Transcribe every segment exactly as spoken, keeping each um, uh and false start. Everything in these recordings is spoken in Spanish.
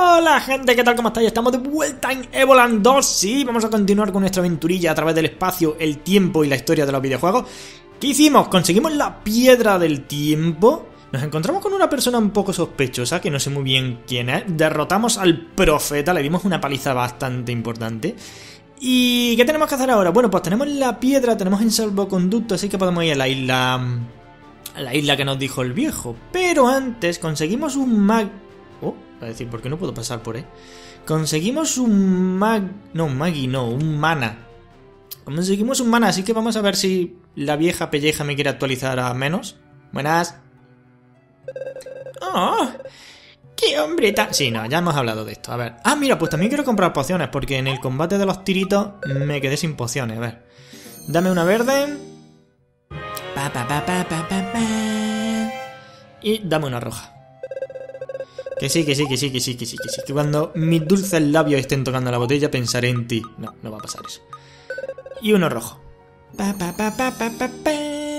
Hola gente, ¿qué tal? ¿Cómo estáis? Estamos de vuelta en Evoland dos. Sí, vamos a continuar con nuestra aventurilla a través del espacio, el tiempo y la historia de los videojuegos. ¿Qué hicimos? Conseguimos la piedra del tiempo. Nos encontramos con una persona un poco sospechosa, que no sé muy bien quién es. Derrotamos al profeta, le dimos una paliza bastante importante. ¿Y qué tenemos que hacer ahora? Bueno, pues tenemos la piedra, tenemos en salvoconducto, así que podemos ir a la isla... a la isla que nos dijo el viejo. Pero antes conseguimos un mag... Oh, a decir, ¿por qué no puedo pasar por ahí? Conseguimos un mag... No, un magi, no, un mana. Conseguimos un mana, así que vamos a ver si la vieja pelleja me quiere actualizar a menos. Buenas. ¡Oh! ¡Qué hombre tan...! Sí, no, ya hemos hablado de esto, a ver. Ah, mira, pues también quiero comprar pociones, porque en el combate de los tiritos me quedé sin pociones, a ver. Dame una verde. Pa, pa, pa, pa, pa, pa, pa. Y dame una roja. Que sí, que sí, que sí, que sí, que sí, que sí. Que cuando mis dulces labios estén tocando la botella pensaré en ti. No, no va a pasar eso. Y uno rojo. Pa, pa, pa, pa, pa, pa, pa.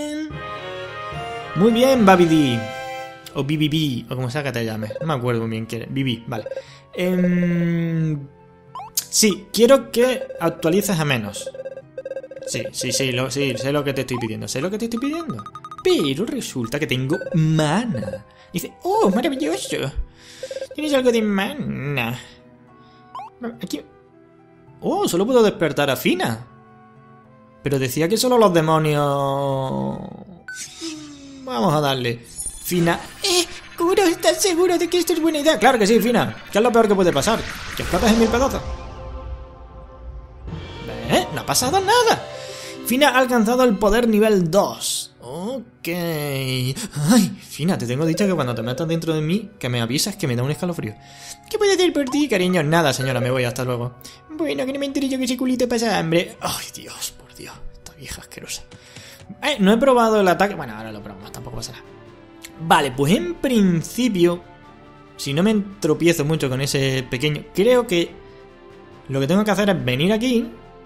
Muy bien, Babidi. O B B B, o como sea que te llames. No me acuerdo muy bien qué era. B B, vale. Eh, sí, quiero que actualices a menos. Sí, sí, sí, lo, sí, sé lo que te estoy pidiendo. Sé lo que te estoy pidiendo. Pero resulta que tengo mana. Dice, oh, maravilloso. ¿Tienes algo de mana? Aquí... Oh, solo puedo despertar a Fina. Pero decía que solo los demonios... Vamos a darle. Fina... Eh, Kuro, ¿estás seguro de que esto es buena idea? Claro que sí, Fina. ¿Qué es lo peor que puede pasar? Que explotas en mil pedazos. ¿Eh? No ha pasado nada. Fina ha alcanzado el poder nivel dos. Ok. Ay, Fina, te tengo dicho que cuando te metas dentro de mí, que me avisas, que me da un escalofrío. ¿Qué puedo hacer por ti, cariño? Nada, señora, me voy, hasta luego. Bueno, que no me enteré yo que ese culito pasa hambre. Ay, Dios, por Dios, esta vieja asquerosa. Eh, no he probado el ataque. Bueno, ahora lo probamos, tampoco pasa nada. Vale, pues en principio, si no me tropiezo mucho con ese pequeño, creo que lo que tengo que hacer es venir aquí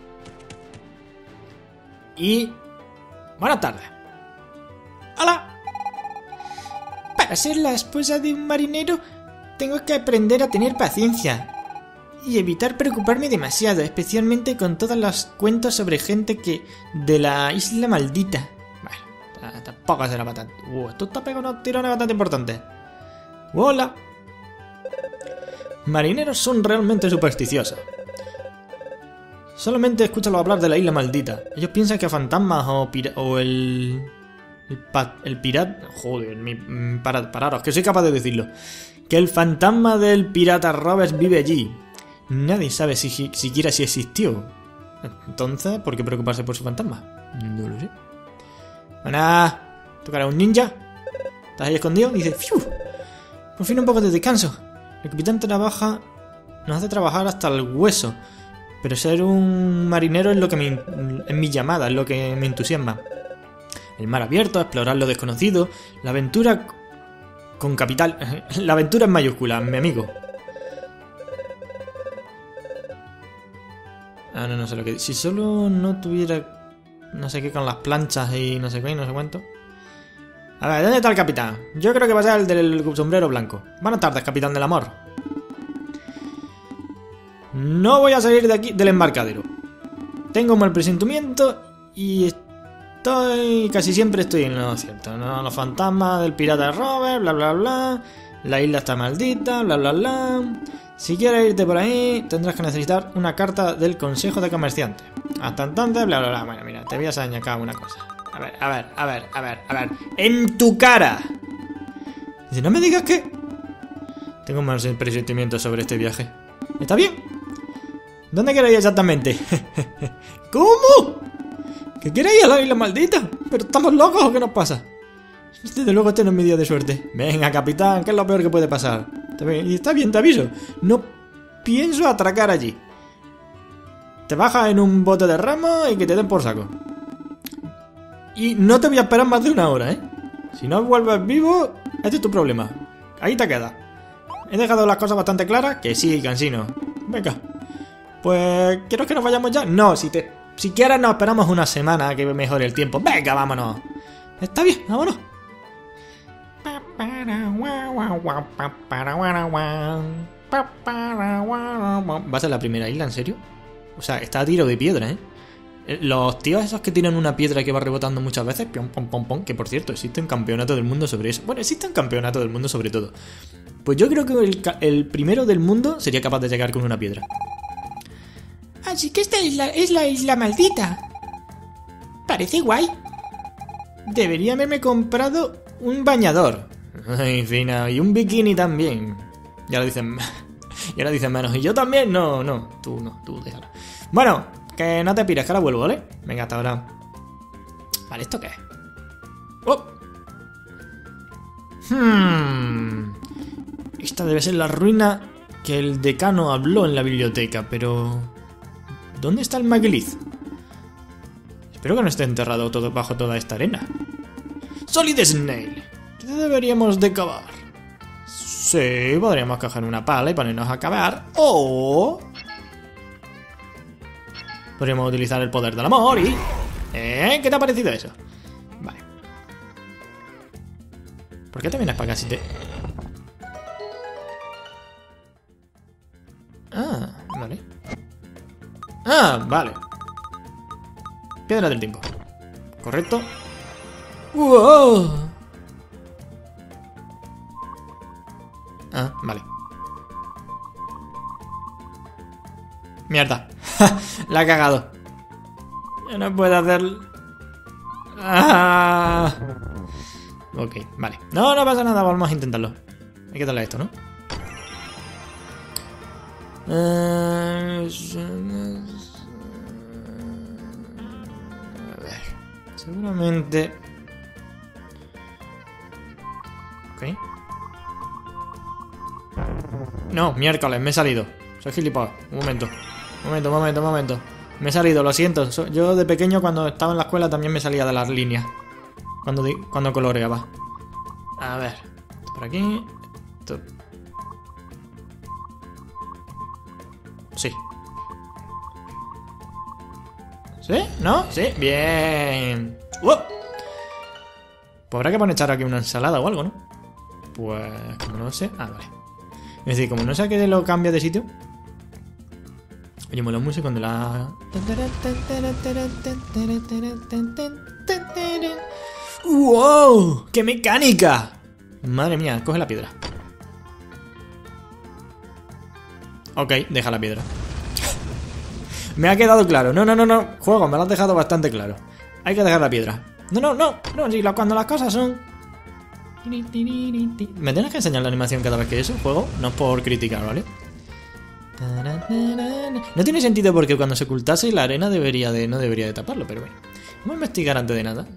y... Buenas tardes. ¡Hola! Para ser la esposa de un marinero, tengo que aprender a tener paciencia y evitar preocuparme demasiado, especialmente con todos los cuentos sobre gente que... de la isla maldita. Bueno, tampoco será bastante... Uh, esto está pegando unos tirones bastante importantes. ¡Hola! Marineros son realmente supersticiosos. Solamente escúchalo hablar de la isla maldita. Ellos piensan que fantasmas o, pira o el... El, pa el pirata... Joder, mi, para, pararos, que soy capaz de decirlo. Que el fantasma del pirata Roberts vive allí. Nadie sabe si, si, siquiera si existió. Entonces, ¿por qué preocuparse por su fantasma? No lo sé. Buenas. ¿Tocará un ninja? ¿Estás ahí escondido? Dice, ¡fiu! Por fin un poco de descanso. El capitán trabaja... Nos hace trabajar hasta el hueso. Pero ser un marinero es lo que me... es mi llamada, es lo que me entusiasma. El mar abierto, explorar lo desconocido, la aventura con capital... La aventura en mayúscula, mi amigo. Ah, no, no sé lo que... Si solo no tuviera... No sé qué con las planchas y no sé qué y no sé cuánto. A ver, ¿dónde está el capitán? Yo creo que va a ser el del sombrero blanco. Buenas tardes, capitán del amor. No voy a salir de aquí del embarcadero. Tengo un mal presentimiento y... Estoy... Casi siempre estoy en lo cierto, ¿no? Los fantasmas del pirata Robert, bla bla bla. La isla está maldita, bla bla bla. Si quieres irte por ahí, tendrás que necesitar una carta del Consejo de Comerciantes. Hasta entonces, bla bla bla. Bueno, mira, te voy a señalar una cosa. A ver, a ver, a ver, a ver, a ver. ¡En tu cara! Dice, no me digas que... Tengo un mal presentimiento sobre este viaje. ¿Está bien? ¿Dónde queréis ir exactamente? ¿Cómo? ¿Qué queréis a la isla maldita? ¿Pero estamos locos o qué nos pasa? Desde luego este no es mi día de suerte. Venga, capitán, ¿qué es lo peor que puede pasar? Y está bien, te aviso. No pienso atracar allí. Te bajas en un bote de remo y que te den por saco. Y no te voy a esperar más de una hora, ¿eh? Si no vuelves vivo, este es tu problema. Ahí te quedas. He dejado las cosas bastante claras. Que sí, cansino. Venga. Pues, ¿quieres que nos vayamos ya? No, si te... Si quieres nos esperamos una semana a que mejore el tiempo. Venga, vámonos. Está bien, vámonos. ¿Va a ser la primera isla, en serio? O sea, está a tiro de piedra, ¿eh? Los tíos esos que tiran una piedra que va rebotando muchas veces, pom, pom, pom, pom, que por cierto, existe un campeonato del mundo sobre eso. Bueno, existe un campeonato del mundo sobre todo. Pues yo creo que el, el primero del mundo sería capaz de llegar con una piedra. Así que esta isla es la isla maldita. Parece guay. Debería haberme comprado un bañador. Ay, fina, y un bikini también. Ya lo dicen. Y ahora dicen menos. Y yo también, no, no, tú no, tú déjalo. Bueno, que no te pires, que ahora vuelvo, ¿vale? Venga, hasta ahora. Vale, ¿esto qué es? ¡Oh! Hmm. Esta debe ser la ruina que el decano habló en la biblioteca, pero... ¿dónde está el Maglith? Espero que no esté enterrado todo bajo toda esta arena. Solid Snail. ¿Qué deberíamos de cavar? Sí, podríamos coger una pala y ponernos a cavar. O... podríamos utilizar el poder del amor y... ¿Eh? ¿Qué te ha parecido eso? Vale. ¿Por qué te vienes para acá si te...? Ah, vale. Ah, vale. Piedra del tiempo. Correcto. ¡Wow! Ah, vale. Mierda. La he cagado. Ya no puedo hacer... Ah. Ok, vale. No, no pasa nada, vamos a intentarlo. Hay que darle a esto, ¿no? Uh... A ver. Seguramente... Ok. No, miércoles, me he salido. Soy gilipollas. Un momento. Un momento, un momento, un momento. Me he salido, lo siento. Yo de pequeño cuando estaba en la escuela también me salía de las líneas. Cuando, di cuando coloreaba. A ver. Esto por aquí. Esto. Sí. ¿Sí? ¿No? Sí. Bien. ¡Wow! Pues habrá que poner echar aquí una ensalada o algo, ¿no? Pues... como no sé... Ah, vale. Es decir, como no sé que lo cambia de sitio. Oye, mola mucho cuando la... ¡Wow! ¡Qué mecánica! Madre mía, coge la piedra. Ok, deja la piedra. Me ha quedado claro. No, no, no, no. Juego, me lo has dejado bastante claro. Hay que dejar la piedra. No, no, no. No, si cuando las cosas son... ¿Me tienes que enseñar la animación cada vez que eso, juego? No es por criticar, ¿vale? No tiene sentido porque cuando se ocultase la arena debería de, no debería de taparlo, pero bueno. Vamos a investigar antes de nada.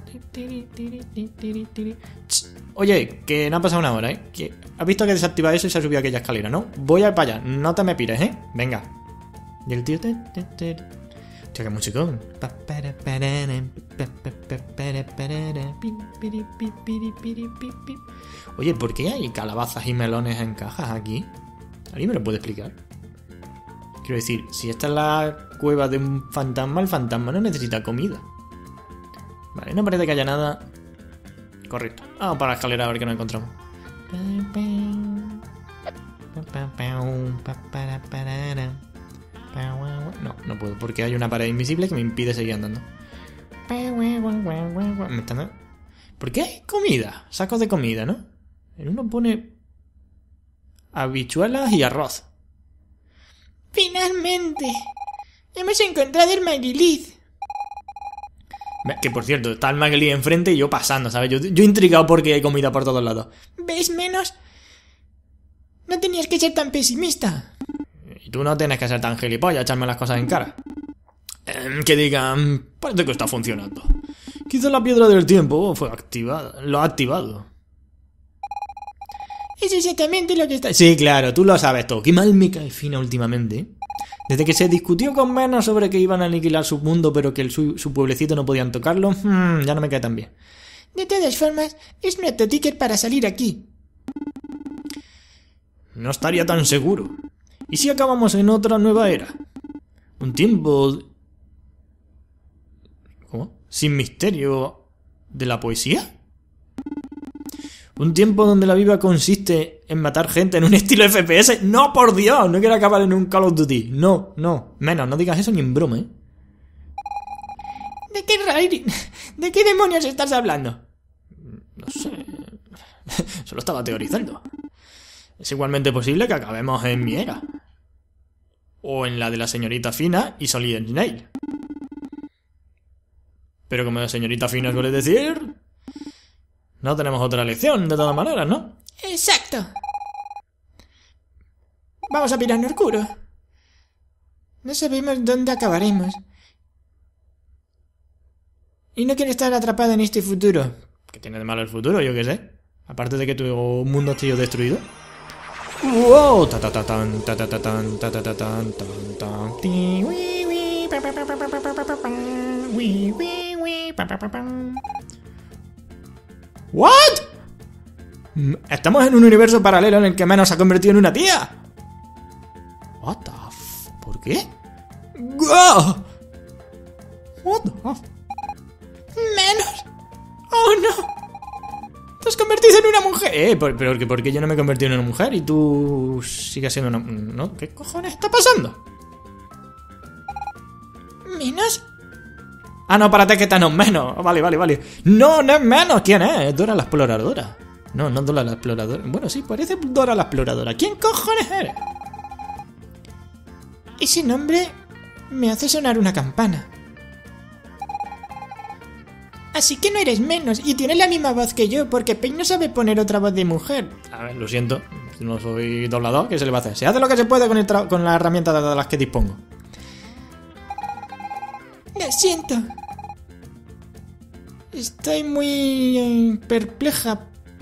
Oye, que no ha pasado una hora, ¿eh? Que has visto que desactiva eso y se ha subido aquella escalera, ¿no? Voy a ir para allá, no te me pires, ¿eh? Venga. Y el tío... Hostia, qué musicón. Oye, ¿por qué hay calabazas y melones en cajas aquí? ¿Alguien me lo puede explicar? Quiero decir, si esta es la cueva de un fantasma, el fantasma no necesita comida. Vale, no parece que haya nada. Correcto. Vamos para la escalera a ver qué nos encontramos. No, no puedo, porque hay una pared invisible que me impide seguir andando. Me están... ¿Por qué hay comida? Sacos de comida, ¿no? En uno pone... habichuelas y arroz. ¡Finalmente! ¡Hemos encontrado el Maglith! Que por cierto, está el Maglith enfrente y yo pasando, ¿sabes? Yo, yo intrigado porque hay comida por todos lados. ¿Ves menos? No tenías que ser tan pesimista. Y tú no tienes que ser tan gilipollas, echarme las cosas en cara. Eh, que digan, parece que está funcionando. Quizá la piedra del tiempo fue activada, lo ha activado. Es exactamente lo que está... Sí, claro, tú lo sabes todo. Qué mal me cae Fina últimamente. Desde que se discutió con Menos sobre que iban a aniquilar su mundo, pero que el, su, su pueblecito no podían tocarlo, hmm, ya no me cae tan bien. De todas formas, es nuestro ticket para salir aquí. No estaría tan seguro. ¿Y si acabamos en otra nueva era? Un tiempo... ¿Cómo? ¿Sin misterio de la poesía? Un tiempo donde la vida consiste en matar gente en un estilo F P S. ¡No, por Dios! No quiero acabar en un Call of Duty. No, no. Menos, no digas eso ni en broma, ¿eh? ¿De qué rairi? ¿De qué demonios estás hablando? No sé. Solo estaba teorizando. Es igualmente posible que acabemos en mi era. O en la de la señorita Fina y Solid Snake. Pero como la señorita Fina suele decir... No tenemos otra elección, de todas maneras, ¿no? Exacto. Vamos a Pirano Oscuro. No sabemos dónde acabaremos. Y no quiero estar atrapado en este futuro. ¿Qué tiene de malo el futuro? Yo qué sé. Aparte de que tu mundo esté destruido. ¡Wow! Ta ta ta tan, ta ta ta tan, ta ta ta tan, tan tan. Ti, wi, wi, pa pa pa pa pa pa pa pa pa. Wi, wi, wi, pa pa pa pa. ¿What? Estamos en un universo paralelo en el que Menos se ha convertido en una tía. What the f... ¿Por qué? ¡Go! What the f... ¡Menos! ¡Oh, no! ¡Te has convertido en una mujer! Eh, ¿por, pero ¿por qué yo no me he convertido en una mujer y tú sigues siendo una... ¿No? ¿Qué cojones está pasando? ¿Menos? Ah, no, párate que no es Menos. Vale, vale, vale. No, no es Menos. ¿Quién es? Es Dora la Exploradora. No, no es Dora la Exploradora. Bueno, sí, parece Dora la Exploradora. ¿Quién cojones eres? Ese nombre me hace sonar una campana. Así que no eres Menos y tienes la misma voz que yo, porque Paige no sabe poner otra voz de mujer. A ver, lo siento. No soy doblador. ¿Qué se le va a hacer? Se hace lo que se puede con, el con las herramientas de las que dispongo. Lo siento. Estoy muy eh, perpleja.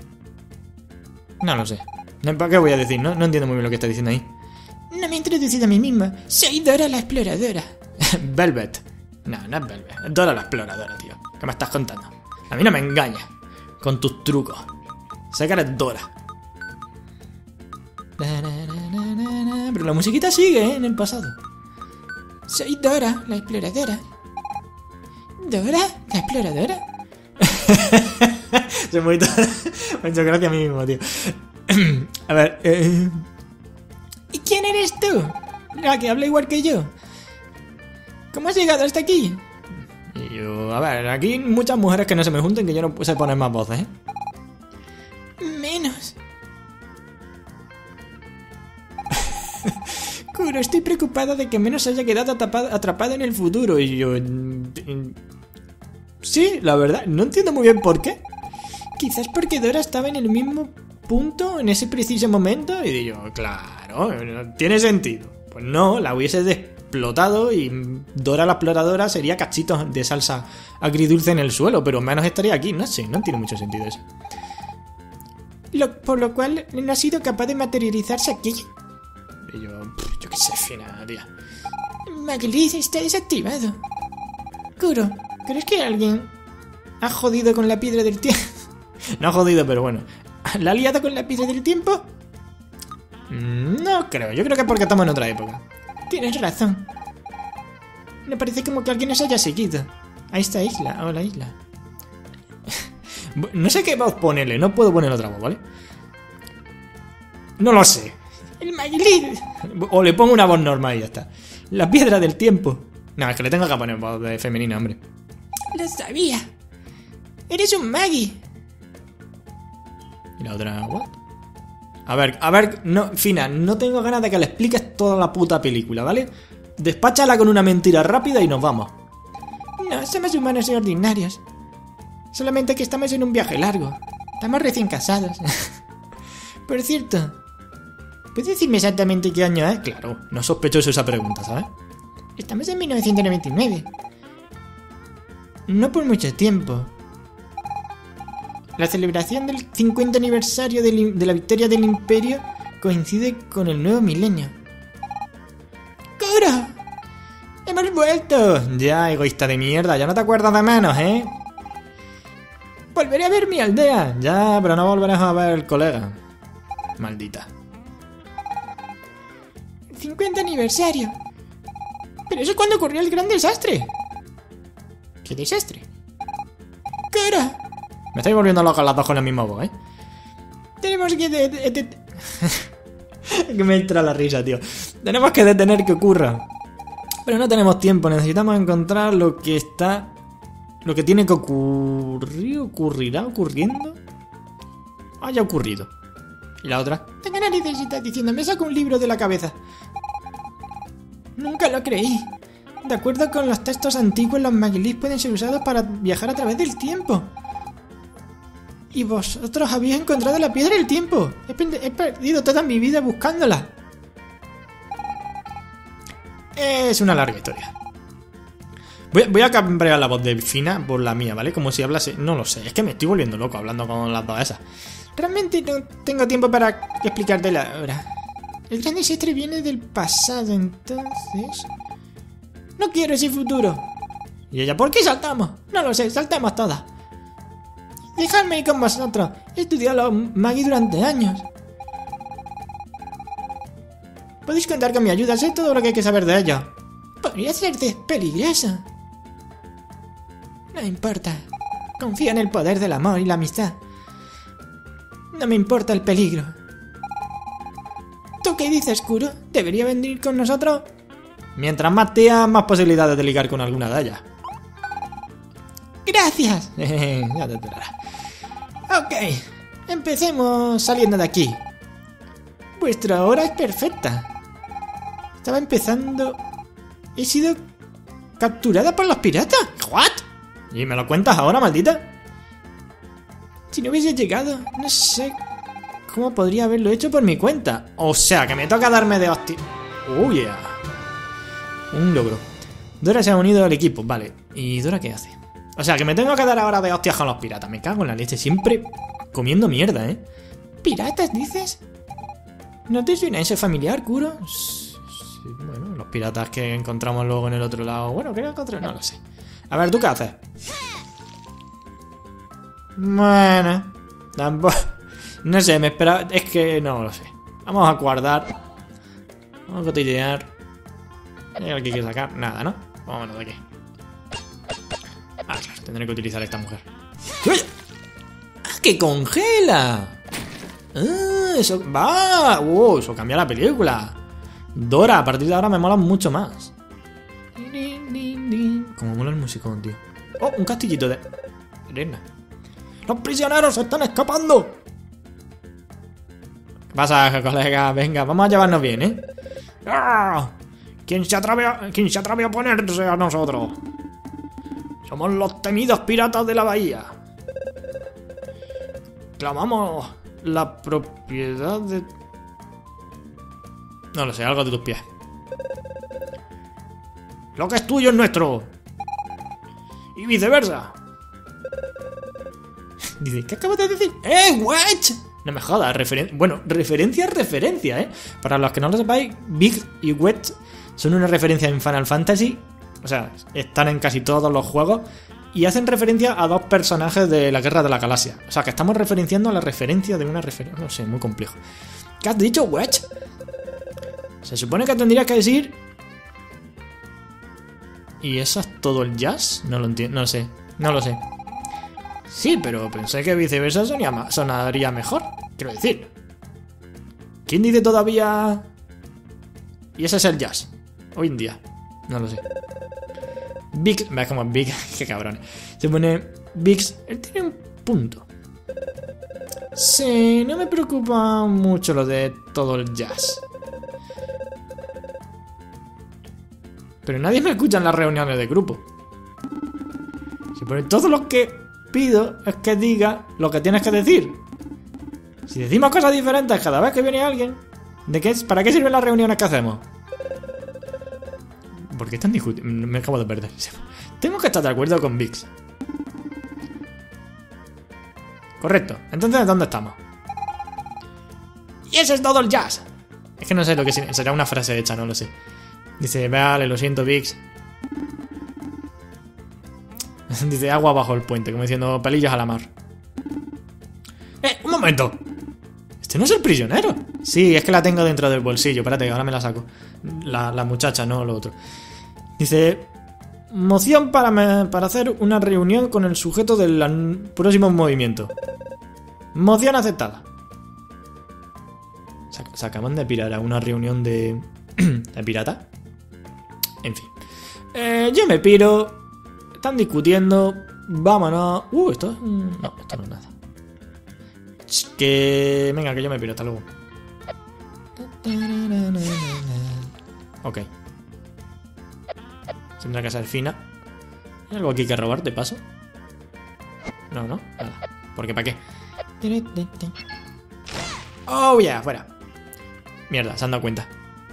No lo sé. ¿Para qué voy a decir? No, no entiendo muy bien lo que está diciendo ahí. No me he introducido a mí misma. Soy Dora la Exploradora. Velvet. No, no es Velvet. Es Dora la Exploradora, tío. ¿Qué me estás contando? A mí no me engañas con tus trucos. Sé que eres Dora. Pero la musiquita sigue, ¿eh? En el pasado. Soy Dora la Exploradora. ¿Dora la Exploradora? Soy muy... Me ha hecho gracia a mí mismo, tío. A ver, eh... ¿Y quién eres tú? La que habla igual que yo. ¿Cómo has llegado hasta aquí? Y yo, a ver, aquí muchas mujeres que no se me junten, que yo no sé poner más voces, ¿eh? Menos. Kuro, estoy preocupada de que Menos se haya quedado atrapado en el futuro. Y yo... Sí, la verdad, no entiendo muy bien por qué. Quizás porque Dora estaba en el mismo punto en ese preciso momento. Y digo, claro, tiene sentido. Pues no, la hubiese explotado y Dora la Exploradora sería cachitos de salsa agridulce en el suelo, pero Menos estaría aquí. No sé, no tiene mucho sentido eso. Lo, por lo cual no ha sido capaz de materializarse aquí. Y yo, yo qué sé, Fina, tía. Maglis está desactivado. Kuro, ¿crees que alguien ha jodido con la piedra del tiempo? No ha jodido, pero bueno. ¿La ha liado con la piedra del tiempo? No creo, yo creo que es porque estamos en otra época. Tienes razón. Me parece como que alguien nos haya seguido a esta isla, o la isla. No sé qué voz ponerle, no puedo poner otra voz, ¿vale? No lo sé. El Maglis. O le pongo una voz normal y ya está. La piedra del tiempo. No, es que le tengo que poner voz de femenina, hombre. Lo sabía. Eres un Magi. ¿Y la otra? ¿What? A ver, a ver, no, Fina, no tengo ganas de que le expliques toda la puta película, ¿vale? Despáchala con una mentira rápida y nos vamos. No, somos humanos y ordinarios. Solamente que estamos en un viaje largo. Estamos recién casados. Por cierto, ¿puedes decirme exactamente qué año es? Claro, no es sospechoso esa pregunta, ¿sabes? Estamos en mil novecientos noventa y nueve. No por mucho tiempo. La celebración del cincuenta aniversario del, de la victoria del Imperio coincide con el nuevo milenio. ¡Kuro! ¡Hemos vuelto! Ya, egoísta de mierda, ya no te acuerdas de Menos, ¿eh? Volveré a ver mi aldea. Ya, pero no volverás a ver el colega. Maldita. cincuenta aniversario. Pero eso es cuando ocurrió el gran desastre. ¿Qué desastre? ¡Kuro! Me estáis volviendo loca las dos con la misma voz, ¿eh? Tenemos que... De, de, de... que me entra la risa, tío. Tenemos que detener que ocurra. Pero no tenemos tiempo, necesitamos encontrar lo que está... Lo que tiene que ocurrir... ¿Ocurrirá? ¿Ocurriendo? Haya ocurrido. ¿Y la otra? Tengo narices y estás diciendo, me saco un libro de la cabeza. Nunca lo creí. De acuerdo con los textos antiguos, los Maglis pueden ser usados para viajar a través del tiempo. Y vosotros habéis encontrado la piedra del tiempo. He, he perdido toda mi vida buscándola. Es una larga historia. Voy, voy a cambiar la voz de Fina por la mía, ¿vale? Como si hablase... No lo sé, es que me estoy volviendo loco hablando con las dos esas. Realmente no tengo tiempo para explicarte la hora. El gran desastre viene del pasado, entonces... No quiero ese futuro. ¿Y ella por qué saltamos? No lo sé, saltamos todas. Dejadme ir con vosotros. He estudiado los Magi durante años. Podéis contar con mi ayuda, sé todo lo que hay que saber de ella. Podría ser peligrosa. No importa. Confío en el poder del amor y la amistad. No me importa el peligro. ¿Tú qué dices, Kuro? ¿Debería venir con nosotros? Mientras más tías, más posibilidades de ligar con alguna de ellas. ¡Gracias! Ya te enterarás. Ok, empecemos saliendo de aquí. Vuestra hora es perfecta. Estaba empezando... He sido capturada por los piratas. ¿What? ¿Y me lo cuentas ahora, maldita? Si no hubiese llegado, no sé cómo podría haberlo hecho por mi cuenta. O sea, que me toca darme de hostia. Oh, yeah. Un logro. Dora se ha unido al equipo, vale. ¿Y Dora qué hace? O sea, que me tengo que dar ahora de hostias con los piratas. Me cago en la leche, siempre comiendo mierda, ¿eh? ¿Piratas, dices? ¿No te suena ese familiar, Kuro? Sí, bueno, los piratas que encontramos luego en el otro lado. Bueno, ¿qué encontré? No lo sé. A ver, ¿tú qué haces? Bueno, tampoco... No sé, me esperaba... Es que no lo sé. Vamos a guardar. Vamos a cotillear. ¿Hay algo que quiere sacar? Nada, ¿no? Vámonos de aquí. Ah, claro, tendré que utilizar esta mujer. ¡Ah, que congela! ¡Ah, eso va! ¡Wow! Eso cambia la película. Dora, a partir de ahora me mola mucho más. Como mola el musicón, tío. ¡Oh! Un castillito de... arena. ¡Los prisioneros se están escapando! ¿Qué pasa, colega? Venga, vamos a llevarnos bien, ¿eh? ¡Ah! ¿Quién se atreve a, ¿Quién se atreve a ponerse a nosotros? Somos los temidos piratas de la bahía. Clamamos la propiedad de... No lo sé, algo de tus pies. Lo que es tuyo es nuestro. Y viceversa. Dice, ¿qué acabas de decir? ¡Eh, watch! No me jodas, referen... Bueno, referencia es referencia, ¿eh? Para los que no lo sepáis, Big y Wedge son una referencia en Final Fantasy. O sea, están en casi todos los juegos. Y hacen referencia a dos personajes de la Guerra de la Galaxia. O sea, que estamos referenciando a la referencia de una referencia. No sé, muy complejo. ¿Qué has dicho, Wedge? Se supone que tendrías que decir... ¿Y eso es todo el jazz? No lo entiendo, no lo sé. No lo sé. Sí, pero pensé que viceversa sonía, sonaría mejor. Quiero decir. ¿Quién dice todavía...? Y ese es el jazz. Hoy en día. No lo sé. Big... ¿Ves como Big? Qué cabrón. Se pone... Biggs... Él tiene un punto. Sí, no me preocupa mucho lo de todo el jazz. Pero nadie me escucha en las reuniones de grupo. Se pone... Todo lo que pido es que diga lo que tienes que decir. Si decimos cosas diferentes cada vez que viene alguien, ¿de qué, ¿para qué sirven las reuniones que hacemos? ¿Por qué están discutiendo? Me acabo de perder. Tengo que estar de acuerdo con Vix. Correcto. Entonces, ¿dónde estamos? Y ese es todo el jazz. Es que no sé lo que será una frase hecha, no lo sé. Dice, vale, lo siento, Vix. Dice, agua bajo el puente, como diciendo, pelillos a la mar. ¡Eh, un momento! ¿Este no es el prisionero? Sí, es que la tengo dentro del bolsillo. Espérate, ahora me la saco. La, la muchacha, no lo otro. Dice, moción para, me, para hacer una reunión con el sujeto del próximo movimiento. Moción aceptada. Se, se acaban de pirar a una reunión de... de piratas. En fin. Eh, yo me piro. Están discutiendo. Vámonos. Uh, esto es... No, esto no es nada. Que... Venga, que yo me piro. Hasta luego. Ok. Tendrá que ser fina. ¿Hay algo aquí que robar de paso? No, no. Nada. ¿Por qué? ¿Para qué? Oh, yeah, fuera. Mierda, se han dado cuenta.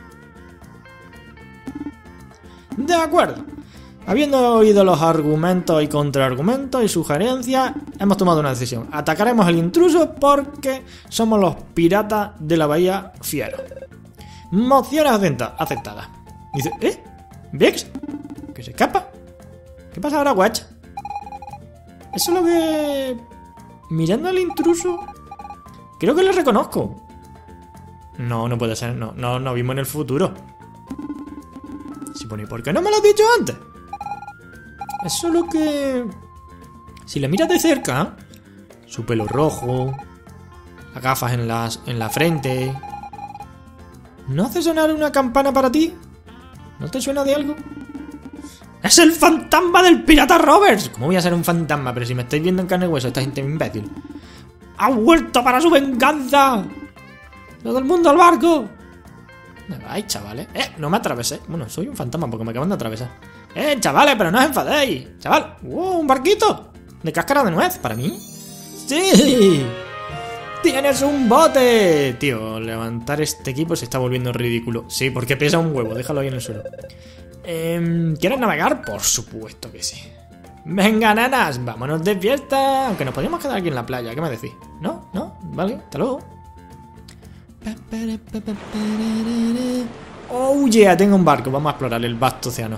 De acuerdo. Habiendo oído los argumentos y contraargumentos y sugerencias, hemos tomado una decisión. Atacaremos al intruso porque somos los piratas de la bahía Fiero. Mociones aceptadas. Dice, ¿eh? ¿Vex? ¿Que se escapa? ¿Qué pasa ahora, Watch? Eso es lo que... Mirando al intruso... Creo que le reconozco. No, no puede ser. No, no, no vimos en el futuro. Si pone, ¿por qué no me lo has dicho antes? Es solo que... Si le miras de cerca, su pelo rojo, las gafas en, las, en la frente... ¿No hace sonar una campana para ti? ¿No te suena de algo? ¡Es el fantasma del pirata Roberts! ¿Cómo voy a ser un fantasma? Pero si me estáis viendo en carne y hueso, esta gente es imbécil. ¡Ha vuelto para su venganza! ¡Todo el mundo al barco! Ay, chavales. ¡Eh! No me atravesé. Bueno, soy un fantasma porque me acaban de atravesar. ¡Eh, chavales! ¡Pero no os enfadéis! ¡Chaval! ¡Uh! ¡Un barquito! ¿De cáscara de nuez? ¿Para mí? ¡Sí! ¡Tienes un bote! Tío, levantar este equipo se está volviendo ridículo. Sí, porque pesa un huevo. Déjalo ahí en el suelo. Eh, ¿Quieres navegar? Por supuesto que sí. Venga, nanas, vámonos de fiesta. Aunque nos podríamos quedar aquí en la playa. ¿Qué me decís? ¿No? ¿No? Vale, hasta luego. Oh yeah, tengo un barco. Vamos a explorar el vasto océano.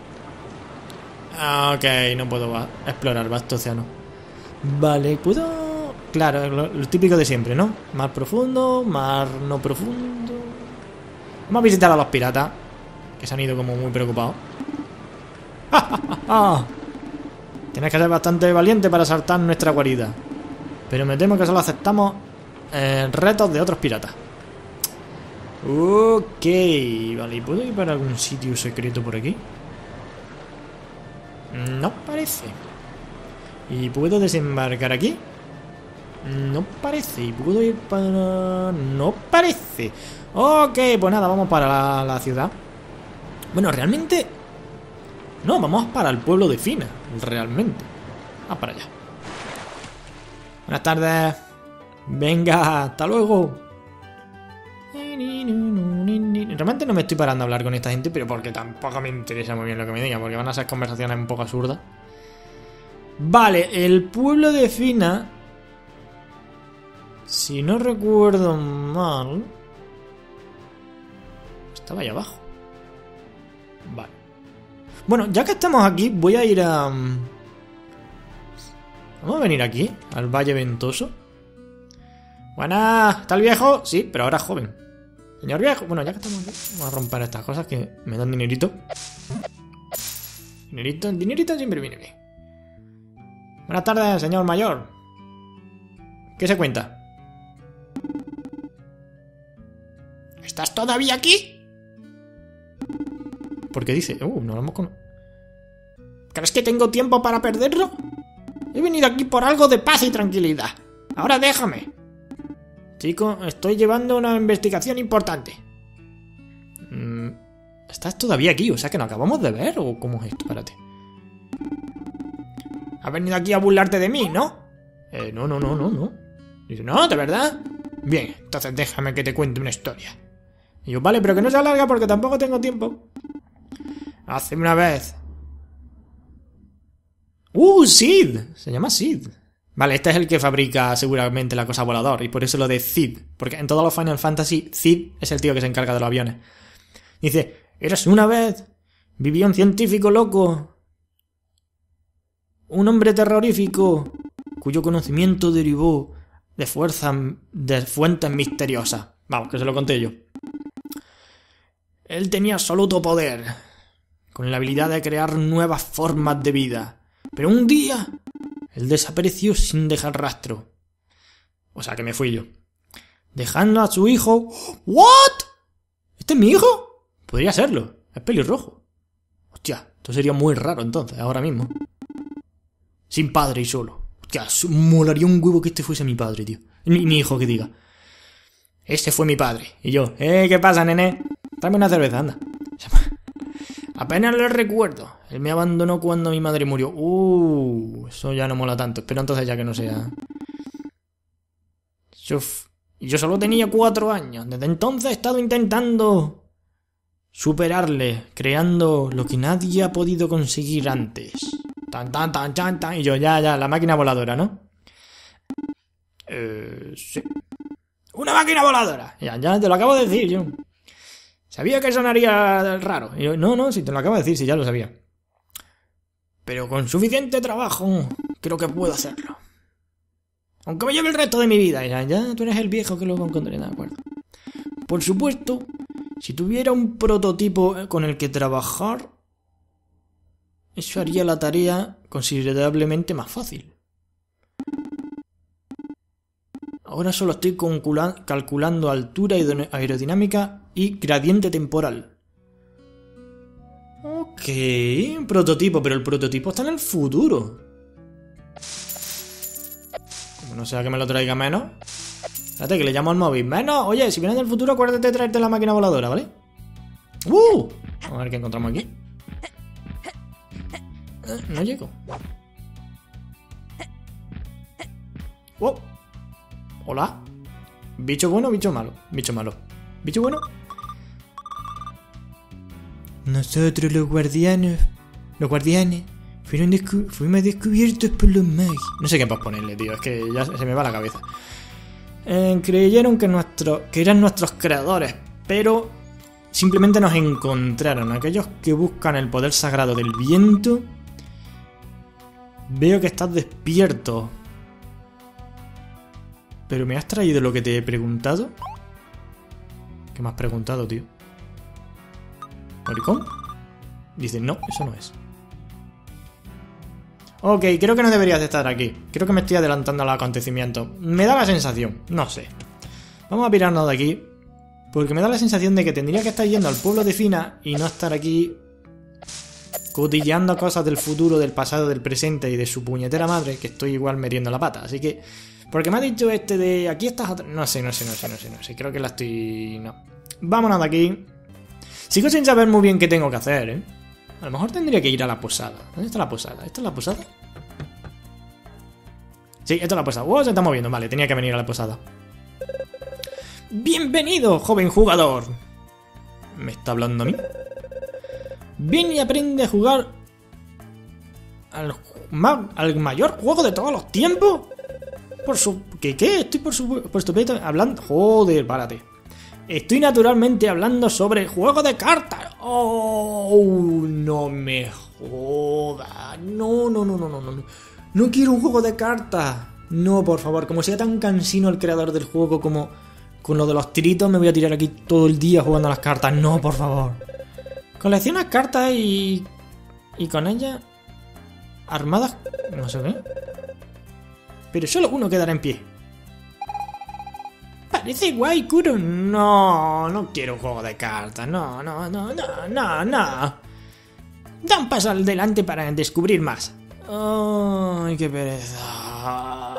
Ok, no puedo explorar el vasto océano. Vale, puedo... Claro, lo, lo típico de siempre, ¿no? Mar profundo, mar no profundo. Vamos a visitar a los piratas, que se han ido como muy preocupados. ¡Ja, ja, ja, ja! Tienes que ser bastante valiente para saltar nuestra guarida. Pero me temo que solo aceptamos eh, retos de otros piratas. Ok, vale, ¿puedo ir para algún sitio secreto por aquí? No parece. ¿Y puedo desembarcar aquí? No parece. ¿Y puedo ir para...? No parece. Ok, pues nada, vamos para la, la ciudad. Bueno, realmente... No, vamos para el pueblo de Fina. Realmente. Vamos para allá. Buenas tardes. Venga, hasta luego. Realmente no me estoy parando a hablar con esta gente, pero porque tampoco me interesa muy bien lo que me digan, porque van a ser conversaciones un poco absurdas. Vale, el pueblo de Fina, si no recuerdo mal, estaba ahí abajo. Vale. Bueno, ya que estamos aquí, voy a ir a... Vamos a venir aquí, al Valle Ventoso. Buenas, ¿está el viejo? Sí, pero ahora joven. Señor viejo, bueno, ya que estamos aquí, vamos a romper estas cosas que me dan dinerito. Dinerito, dinerito siempre viene bien. Buenas tardes, señor mayor. ¿Qué se cuenta? ¿Estás todavía aquí? Porque dice, uh, no lo hemos con... ¿Crees que tengo tiempo para perderlo? He venido aquí por algo de paz y tranquilidad. Ahora déjame. Chico, estoy llevando una investigación importante. Mm, ¿Estás todavía aquí? O sea, que nos acabamos de ver. ¿O cómo es esto? Espérate. ¿Has venido aquí a burlarte de mí, no? Eh, no, no, no, no, no. Dice, no, ¿de verdad? Bien, entonces déjame que te cuente una historia. Y yo, vale, pero que no sea larga porque tampoco tengo tiempo. Hace una vez... ¡Uh, Sid! Se llama Sid. Vale, este es el que fabrica seguramente la cosa volador. Y por eso lo de Sid. Porque en todos los Final Fantasy, Sid es el tío que se encarga de los aviones. Dice, eras una vez... Vivía un científico loco... Un hombre terrorífico... Cuyo conocimiento derivó... De fuerzas... De fuentes misteriosas. Vamos, que se lo conté yo. Él tenía absoluto poder... Con la habilidad de crear nuevas formas de vida... Pero un día, él desapareció sin dejar rastro. O sea, que me fui yo. dejando a su hijo... ¿What? ¿Este es mi hijo? Podría serlo. Es pelirrojo. Hostia, esto sería muy raro entonces, ahora mismo. Sin padre y solo. Hostia, molaría un huevo que este fuese mi padre, tío. Mi, mi hijo que diga. Ese fue mi padre. Y yo, eh, ¿qué pasa, nene? Tráeme una cerveza, anda. Apenas le recuerdo. Él me abandonó cuando mi madre murió. Uh, eso ya no mola tanto. Espero entonces ya que no sea... Yo, yo solo tenía cuatro años. Desde entonces he estado intentando superarle, creando lo que nadie ha podido conseguir antes. Tan, tan, tan, tan, tan. Y yo, ya, ya, la máquina voladora, ¿no? Eh, sí. ¡Una máquina voladora! Ya, ya te lo acabo de decir yo. Sabía que sonaría raro. Y yo, no, no, si te lo acabo de decir, si ya lo sabía. Pero con suficiente trabajo, creo que puedo hacerlo. Aunque me lleve el resto de mi vida. Ya, ya, tú eres el viejo que luego encontraré, de acuerdo. Por supuesto, si tuviera un prototipo con el que trabajar, eso haría la tarea considerablemente más fácil. Ahora solo estoy calculando altura aerodinámica y gradiente temporal. Ok, un prototipo, pero el prototipo está en el futuro. Como no sea que me lo traiga menos. Espérate, que le llamo al móvil. Menos, oye, si vienes del futuro, acuérdate de traerte la máquina voladora, ¿vale? ¡Uh! Vamos a ver qué encontramos aquí. Eh, no llego. ¡Oh! Hola. ¿Bicho bueno o bicho malo? Bicho malo. ¿Bicho bueno? Nosotros los guardianes. Los guardianes. Fueron descu fuimos descubiertos por los magos. No sé qué más ponerle, tío. Es que ya se me va la cabeza. Eh, creyeron que, nuestro, que eran nuestros creadores. Pero simplemente nos encontraron. Aquellos que buscan el poder sagrado del viento. Veo que estás despierto. ¿Pero me has traído lo que te he preguntado? ¿Qué me has preguntado, tío? ¿Maricón? Dice, no, eso no es. Ok, creo que no deberías de estar aquí. Creo que me estoy adelantando al acontecimiento. Me da la sensación, no sé. Vamos a pirarnos de aquí. Porque me da la sensación de que tendría que estar yendo al pueblo de Fina y no estar aquí cotilleando cosas del futuro, del pasado, del presente y de su puñetera madre, que estoy igual metiendo la pata. Así que... Porque me ha dicho este de... Aquí estás... No sé, no sé, no sé, no sé, no sé. Creo que la estoy... No. Vámonos de aquí. Sigo sin saber muy bien qué tengo que hacer, ¿eh? A lo mejor tendría que ir a la posada. ¿Dónde está la posada? ¿Esta es la posada? Sí, esta es la posada. ¡Wow! Se está moviendo. Vale, tenía que venir a la posada. ¡Bienvenido, joven jugador! ¿Me está hablando a mí? Ven y aprende a jugar... Al, ma al mayor juego de todos los tiempos. Por su... ¿Qué? ¿Qué? Estoy por su... Por supuesto hablando... Joder, párate. Estoy naturalmente hablando sobre juego de cartas. Oh, no me jodas. No, no, no, no, no, no. No quiero un juego de cartas. No, por favor. Como sea tan cansino el creador del juego como con lo de los tiritos, me voy a tirar aquí todo el día jugando a las cartas. No, por favor. Coleccionas cartas y... Y con ellas... Armadas... No sé qué. Pero solo uno quedará en pie. Parece guay, Kuro. No, no quiero un juego de cartas. No, no, no, no, no, no. Da un paso al delante para descubrir más. Ay, qué pereza.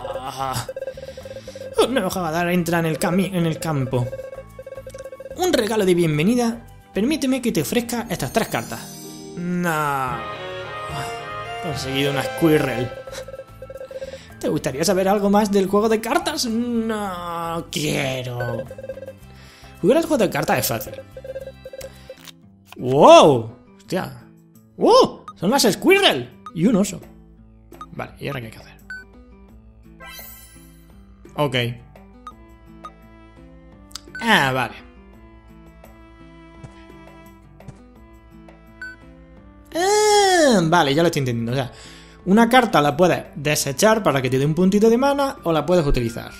Un nuevo jugador entra en el, cami en el campo. Un regalo de bienvenida. Permíteme que te ofrezca estas tres cartas. No. He conseguido una Squirrel. ¿Te gustaría saber algo más del juego de cartas? No quiero. Jugar al juego de cartas es fácil. ¡Wow! ¡Hostia! ¡Uh! Son las Squirrel y un oso. Vale, ¿y ahora qué hay que hacer? Ok. Ah, vale. Ah, vale, ya lo estoy entendiendo. O sea, una carta la puedes desechar para que te dé un puntito de mana o la puedes utilizar.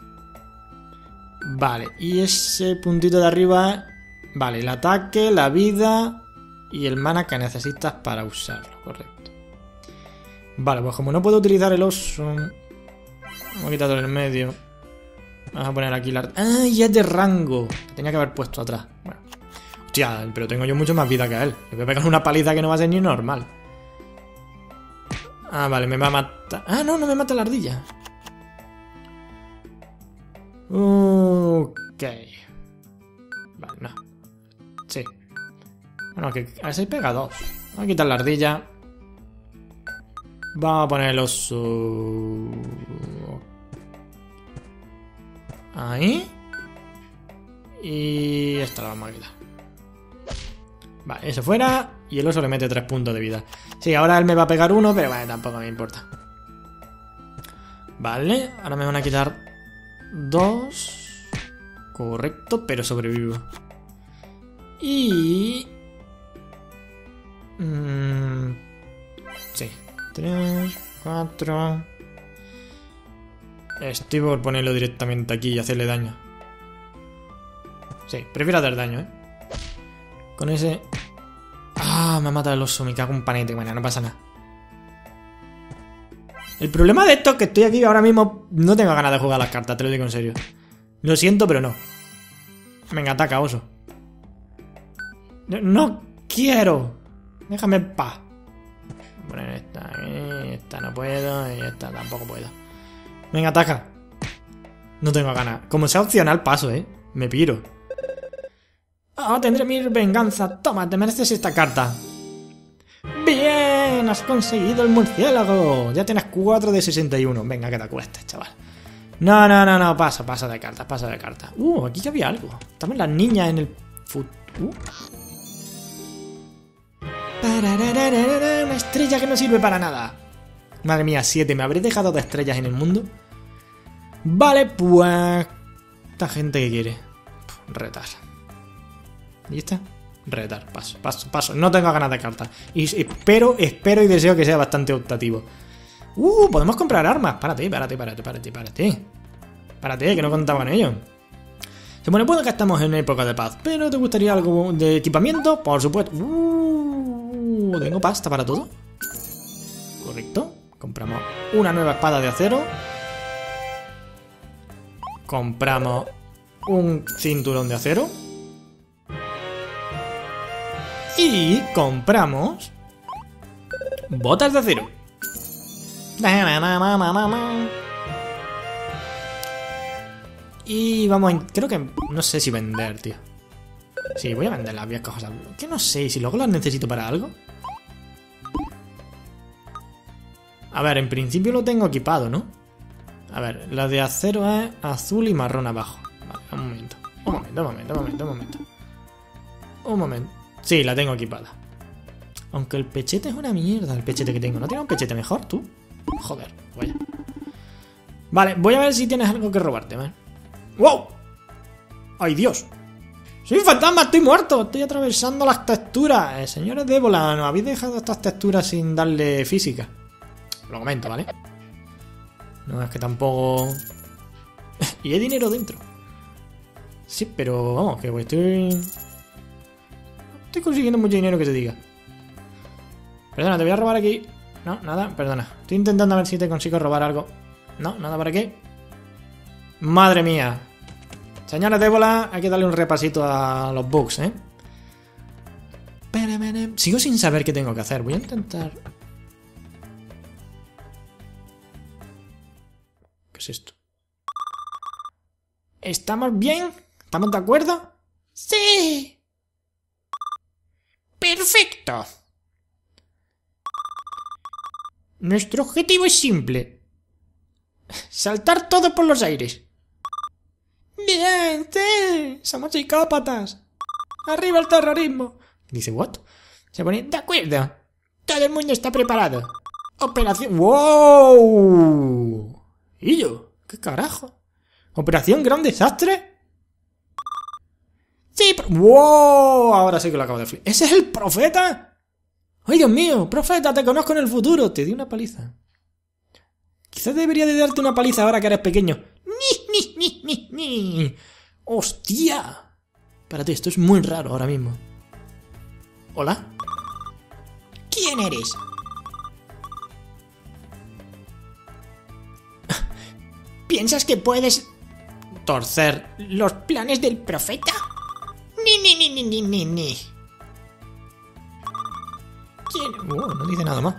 Vale, y ese puntito de arriba... Vale, el ataque, la vida y el mana que necesitas para usarlo, correcto. Vale, pues como no puedo utilizar el oso... Vamos a quitarlo en el medio. Vamos a poner aquí la... ¡Ah! Ya es de rango. Tenía que haber puesto atrás. Bueno. Hostia, pero tengo yo mucho más vida que él. Le voy a pegar una paliza que no va a ser ni normal. Ah, vale, me va a matar... Ah, no, no me mata la ardilla. Ok. Vale, no. Sí. Bueno, que a ver si pega dos. Vamos a quitar la ardilla. Vamos a poner el oso. Ahí. Y esta la vamos a quitar. Vale, eso fuera. Y el oso le mete tres puntos de vida. Sí, ahora él me va a pegar uno, pero vale, tampoco me importa. Vale, ahora me van a quitar dos. Correcto, pero sobrevivo. Y... Mmm... Sí. Tres, cuatro... Estoy por ponerlo directamente aquí y hacerle daño. Sí, prefiero hacer daño, ¿eh? Con ese... Ah, me ha matado el oso, me cago en panete, bueno, no pasa nada. El problema de esto es que estoy aquí ahora mismo. No tengo ganas de jugar las cartas, te lo digo en serio. Lo siento, pero no. Venga, ataca, oso. No, no quiero. Déjame en paz. Voy a poner esta aquí, esta no puedo y esta tampoco puedo. Venga, ataca. No tengo ganas. Como sea opcional, paso, ¿eh? Me piro. Ah, oh, tendré mi venganza. Toma, te mereces esta carta. ¡Bien! Has conseguido el murciélago. Ya tienes cuatro de sesenta y uno. Venga, que te acuestes, chaval. No, no, no, no. Pasa, pasa de cartas, pasa de cartas. Uh, aquí que había algo. Estamos las niñas en el... Fut... Uh. Una estrella que no sirve para nada. Madre mía, siete. ¿Me habré dejado de estrellas en el mundo? Vale, pues... Esta gente que quiere. Retar. ¿Y esta? Retar. Paso, paso, paso. No tengo ganas de cartas. Y espero, espero y deseo que sea bastante optativo. Uh, podemos comprar armas. Párate, párate, párate, párate, párate. Párate, que no contaba con ello. Se pone bueno que estamos en época de paz. ¿Pero te gustaría algo de equipamiento? Por supuesto. Uh, tengo pasta para todo. Correcto. Compramos una nueva espada de acero. Compramos un cinturón de acero. Y compramos botas de acero. Y vamos a... Creo que... No sé si vender, tío. Sí, voy a vender las viejas cosas. Que no sé, si luego las necesito para algo. A ver, en principio lo tengo equipado, ¿no? A ver, la de acero es azul y marrón abajo. Vale, un momento. Un momento, un momento, un momento, un momento. Un momento. Sí, la tengo equipada. Aunque el pechete es una mierda, el pechete que tengo. ¿No tiene un pechete mejor, tú? Joder, vaya. Vale, voy a ver si tienes algo que robarte, ¿vale? ¡Wow! ¡Ay, Dios! ¡Soy un fantasma! ¡Estoy muerto! Estoy atravesando las texturas. Eh, señores de Ébola, ¿no habéis dejado estas texturas sin darle física? Lo comento, ¿vale? No es que tampoco... y hay dinero dentro. Sí, pero vamos, que estoy... Estoy consiguiendo mucho dinero, que se diga. Perdona, te voy a robar aquí. No, nada, perdona. Estoy intentando a ver si te consigo robar algo. No, nada por aquí. Madre mía. Señores de Ébola, hay que darle un repasito a los bugs, ¿eh? Sigo sin saber qué tengo que hacer. Voy a intentar... ¿Qué es esto? ¿Estamos bien? ¿Estamos de acuerdo? ¡Sí! ¡Perfecto! Nuestro objetivo es simple. Saltar todo por los aires. ¡Bien! ¡Sí! ¡Somos psicópatas! ¡Arriba el terrorismo! Dice, ¿what? Se pone, de acuerdo. Todo el mundo está preparado. Operación... ¡Wow! ¿Y yo? ¿Qué carajo? ¿Operación Gran Desastre? Sí, pero... ¡Wow! Ahora sí que lo acabo de flipar. ¿Ese es el profeta? ¡Ay, Dios mío! ¡Profeta, te conozco en el futuro! Te di una paliza. Quizás debería de darte una paliza ahora que eres pequeño. ¡Ni, ni, ni, ni, ni! ¡Hostia! Espérate, esto es muy raro ahora mismo. ¿Hola? ¿Quién eres? ¿Piensas que puedes torcer ¿Los planes del profeta? Ni, ni, ni, ni, ni, ni, ni. ¿Quién? Uh, no dice nada más.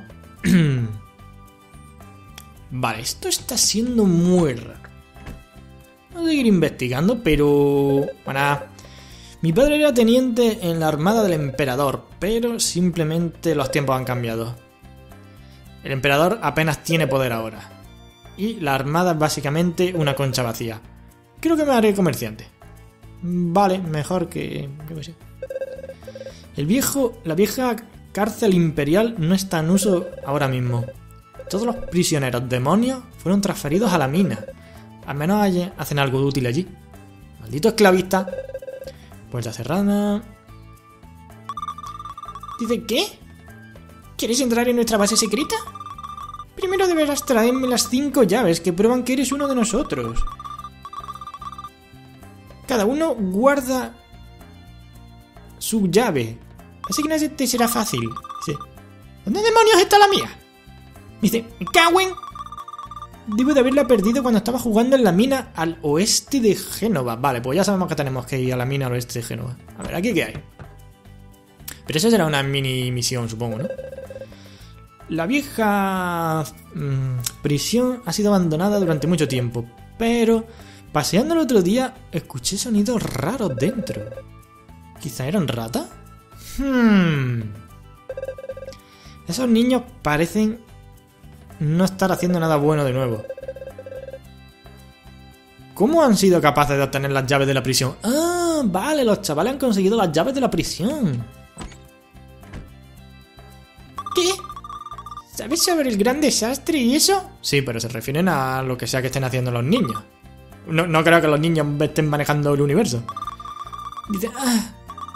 Vale, esto está siendo muy raro. Voy a seguir investigando, pero... Bueno, mi padre era teniente en la armada del emperador, pero simplemente los tiempos han cambiado. El emperador apenas tiene poder ahora. Y la armada es básicamente una concha vacía. Creo que me haré comerciante. Vale, mejor que... ¿Qué sé? El viejo... La vieja cárcel imperial no está en uso ahora mismo. Todos los prisioneros demonios fueron transferidos a la mina. Al menos allí hacen algo de útil allí. Maldito esclavista. Puerta cerrada. ¿Dice qué? ¿Quieres entrar en nuestra base secreta? Primero deberás traerme las cinco llaves que prueban que eres uno de nosotros. Cada uno guarda su llave, así que no te será fácil. Dice, ¿dónde demonios está la mía? Dice, ¿me cago en? Debo de haberla perdido cuando estaba jugando en la mina al oeste de Génova. Vale, pues ya sabemos que tenemos que ir a la mina al oeste de Génova. A ver, ¿aquí qué hay? Pero eso será una mini misión, supongo, ¿no? La vieja mmm, prisión ha sido abandonada durante mucho tiempo, pero paseando el otro día escuché sonidos raros dentro. ¿Quizá eran ratas? Hmm. Esos niños parecen no estar haciendo nada bueno de nuevo. ¿Cómo han sido capaces de obtener las llaves de la prisión? Ah, vale, los chavales han conseguido las llaves de la prisión. ¿Qué? ¿Sabes sobre el gran desastre y eso? Sí, pero se refieren a lo que sea que estén haciendo los niños. No, no creo que los niños estén manejando el universo. Dice, ah.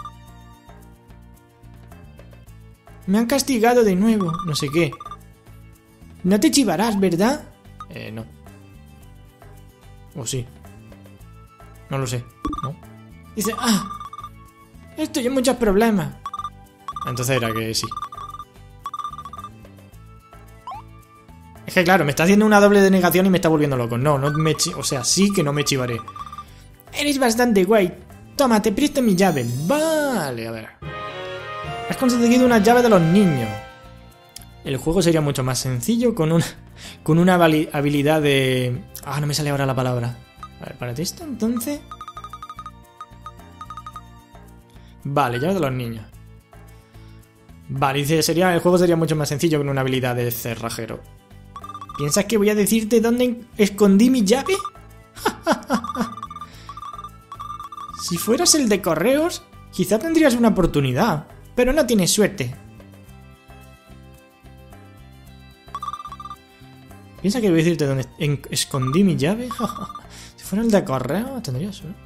Me han castigado de nuevo, no sé qué. No te chivarás, ¿verdad? Eh, no. O sí. No lo sé, ¿no? Dice, ah. Estoy en muchos problemas. Entonces era que sí. Es que claro, me está haciendo una doble denegación y me está volviendo loco. No, no me chi... O sea, sí que no me chivaré. Eres bastante guay. Toma, te presto mi llave. Vale, a ver. Has conseguido una llave de los niños. El juego sería mucho más sencillo con una, con una habilidad de... Ah, no me sale ahora la palabra. A ver, para esto entonces... Vale, llave de los niños. Vale, dice, sería, el juego sería mucho más sencillo con una habilidad de cerrajero. ¿Piensas que voy a decirte dónde escondí mi llave? Si fueras el de correos, quizá tendrías una oportunidad, pero no tienes suerte. ¿Piensas que voy a decirte dónde escondí mi llave? Si fuera el de correos, tendría suerte.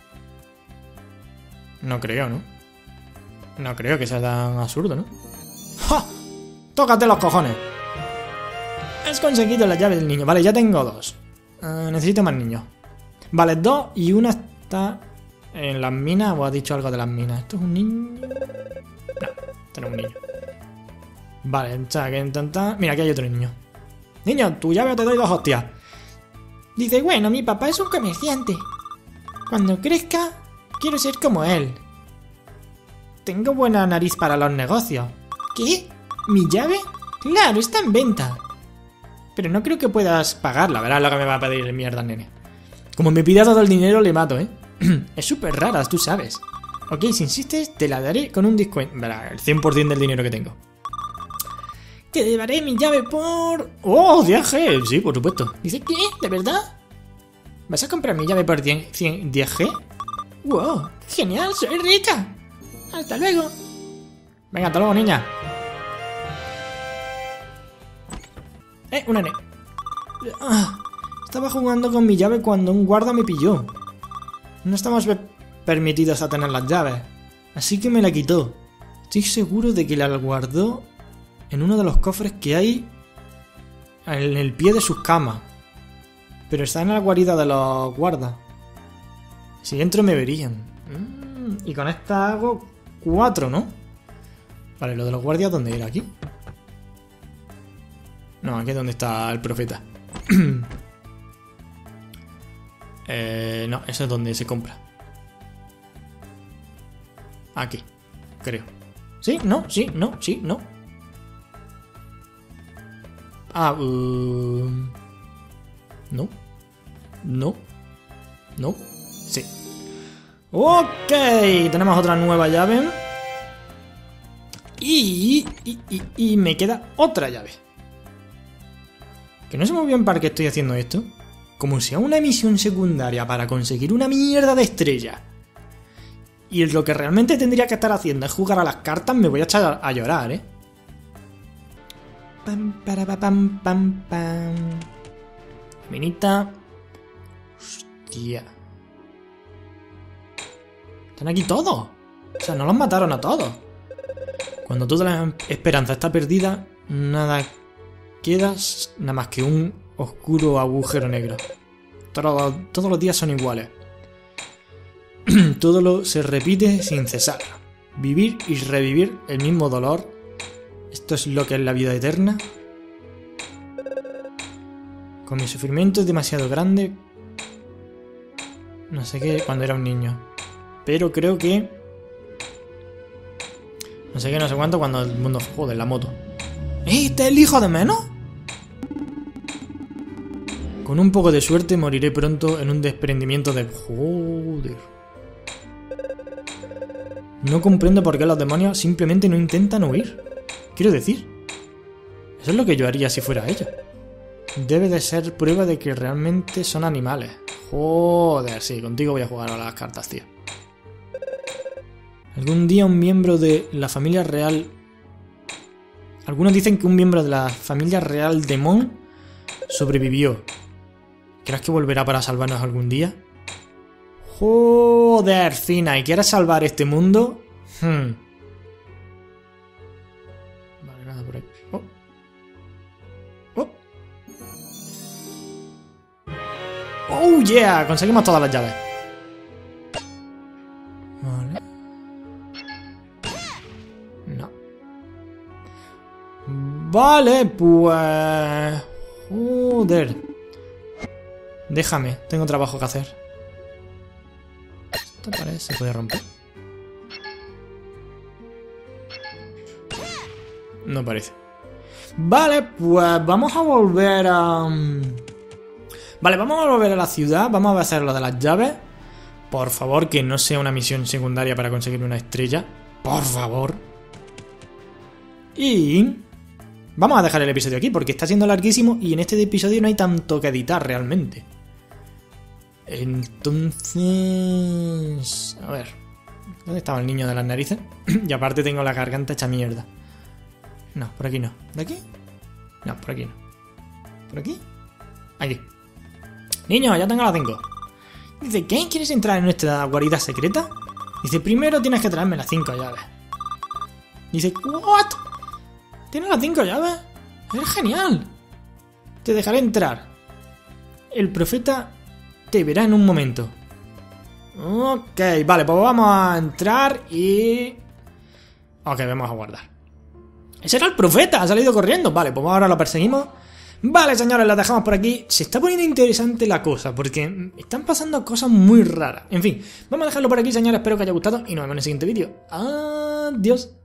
No creo, ¿no? No creo que sea tan absurdo, ¿no? ¡Ja! ¡Tócate los cojones! Has conseguido la llave del niño. Vale, ya tengo dos. Uh, necesito más niños. Vale, dos y una está en las minas. ¿O has dicho algo de las minas? ¿Esto es un niño? No, esto no es un niño. Vale, o sea, que intentar... Mira, aquí hay otro niño. Niño, tu llave te doy dos hostias. Dice, bueno, mi papá es un comerciante. Cuando crezca, quiero ser como él. Tengo buena nariz para los negocios. ¿Qué? ¿Mi llave? Claro, está en venta. Pero no creo que puedas pagarla, verás lo que me va a pedir el mierda, nene. Como me pida todo el dinero, le mato, ¿eh? Es súper rara, tú sabes. Ok, si insistes, te la daré con un descuento. Verás, el cien por ciento del dinero que tengo. Te llevaré mi llave por... ¡Oh, diez G! Sí, por supuesto. ¿Dice qué? ¿De verdad? ¿Vas a comprar mi llave por diez G? ¡Wow! ¡Genial! ¡Soy rica! ¡Hasta luego! Venga, hasta luego, niña. Eh, un nene. Ah, estaba jugando con mi llave cuando un guarda me pilló. No estamos permitidos a tener las llaves, así que me la quitó. Estoy seguro de que la guardó en uno de los cofres que hay en el pie de sus camas. Pero está en la guarida de los guardas. Si entro me verían. Mm, y con esta hago cuatro, ¿no? Vale, lo de los guardias, ¿dónde era? ¿Aquí? No, aquí es donde está el profeta. Eh, no, eso es donde se compra. Aquí, creo. ¿Sí? ¿No? ¿Sí? ¿No? ¿Sí? ¿No? Ah, uh... no. No. No. Sí. Ok, tenemos otra nueva llave. Y, y, y, y me queda otra llave. Que no sé muy bien para qué estoy haciendo esto. Como sea una misión secundaria para conseguir una mierda de estrella. Y lo que realmente tendría que estar haciendo es jugar a las cartas, me voy a echar a llorar, ¿eh? Pam, para, pam, pam, pam. Minita. Hostia. Están aquí todos. O sea, no los mataron a todos. Cuando toda la esperanza está perdida, nada queda nada más que un oscuro agujero negro. Todos, todos los días son iguales. Todo lo se repite sin cesar. Vivir y revivir el mismo dolor. ¿Esto es lo que es la vida eterna? Con mi sufrimiento es demasiado grande. No sé qué, cuando era un niño. Pero creo que... No sé qué, no sé cuánto, cuando el mundo... Joder, la moto. ¿Eh? ¿Este es el hijo de menos? Con un poco de suerte moriré pronto en un desprendimiento del... Joder. No comprendo por qué los demonios simplemente no intentan huir. Quiero decir, eso es lo que yo haría si fuera ellos. Debe de ser prueba de que realmente son animales. Joder, sí, contigo voy a jugar a las cartas, tío. Algún día un miembro de la familia real... Algunos dicen que un miembro de la familia real de Mon sobrevivió. ¿Crees que volverá para salvarnos algún día? Joder, Fina, ¿y quieres salvar este mundo? Hmm. Vale, nada por ahí. Oh. Oh. Oh, yeah, conseguimos todas las llaves. Vale. No. Vale, pues... Joder. Déjame, tengo trabajo que hacer. Esta pared se puede romper. No parece. Vale, pues vamos a volver a... Vale, vamos a volver a la ciudad. Vamos a hacer lo de las llaves. Por favor, que no sea una misión secundaria para conseguir una estrella. Por favor. Y... vamos a dejar el episodio aquí porque está siendo larguísimo y en este episodio no hay tanto que editar realmente. Entonces... A ver... ¿Dónde estaba el niño de las narices? Y aparte tengo la garganta hecha mierda. No, por aquí no. ¿De aquí? No, por aquí no. ¿Por aquí? Aquí. Niño, ya tengo las cinco. Dice, ¿qué? ¿Quieres entrar en nuestra guarida secreta? Dice, primero tienes que traerme las cinco llaves. Dice, ¿what? ¿Tienes las cinco llaves? Es genial. Te dejaré entrar. El profeta te verá en un momento. Ok, vale, pues vamos a entrar y... Ok, vamos a guardar. ¡Ese era el profeta! ¡Ha salido corriendo! Vale, pues ahora lo perseguimos. Vale, señores, lo dejamos por aquí. Se está poniendo interesante la cosa, porque están pasando cosas muy raras. En fin, vamos a dejarlo por aquí, señores. Espero que haya gustado y nos vemos en el siguiente vídeo. Adiós.